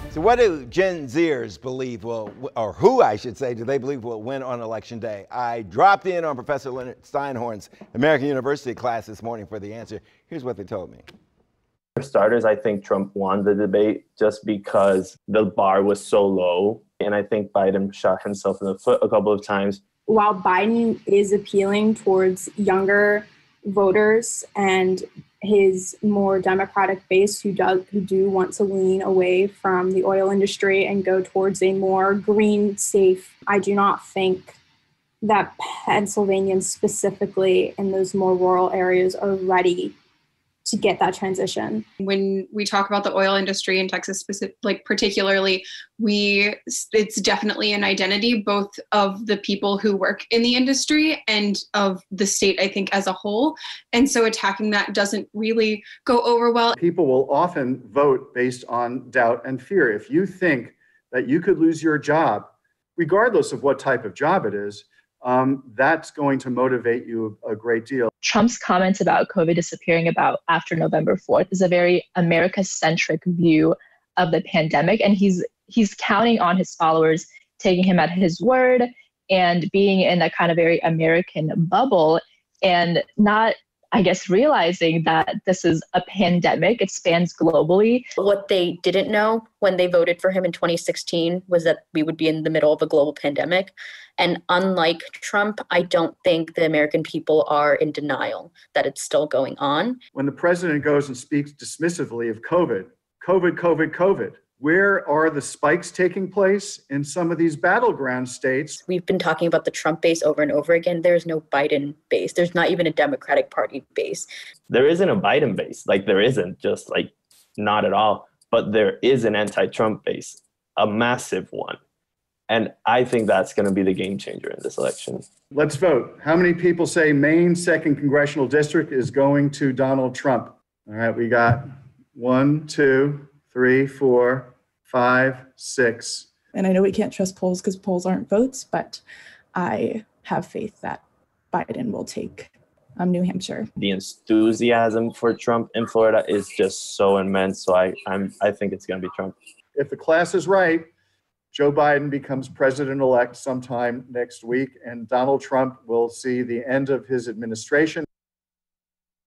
So what do Gen Zers believe will, or who I should say, do they believe will win on Election Day? I dropped in on Professor Leonard Steinhorn's American University class this morning for the answer. Here's what they told me. For starters, I think Trump won the debate just because the bar was so low. And I think Biden shot himself in the foot a couple of times. While Biden is appealing towards younger voters and his more Democratic base who do want to lean away from the oil industry and go towards a more green, safe, I do not think that Pennsylvanians specifically in those more rural areas are ready to get that transition. When we talk about the oil industry in Texas, particularly, it's definitely an identity, both of the people who work in the industry and of the state, I think, as a whole. And so attacking that doesn't really go over well. People will often vote based on doubt and fear. If you think that you could lose your job, regardless of what type of job it is, that's going to motivate you a great deal. Trump's comments about COVID disappearing about after November 4th is a very America-centric view of the pandemic. And he's counting on his followers taking him at his word and being in that kind of very American bubble and not, I guess, realizing that this is a pandemic. It spans globally. What they didn't know when they voted for him in 2016 was that we would be in the middle of a global pandemic. And unlike Trump, I don't think the American people are in denial that it's still going on. When the president goes and speaks dismissively of COVID, where are the spikes taking place in some of these battleground states? We've been talking about the Trump base over and over again. There's no Biden base. There's not even a Democratic Party base. There isn't a Biden base. There isn't, just not at all. But there is an anti-Trump base, a massive one. And I think that's going to be the game changer in this election. Let's vote. How many people say Maine's 2nd Congressional District is going to Donald Trump? All right, we got 1, 2, 3, 4, 5, 6. And I know we can't trust polls because polls aren't votes, but I have faith that Biden will take New Hampshire. The enthusiasm for Trump in Florida is just so immense. So I think it's going to be Trump. If the class is right, Joe Biden becomes president-elect sometime next week, and Donald Trump will see the end of his administration.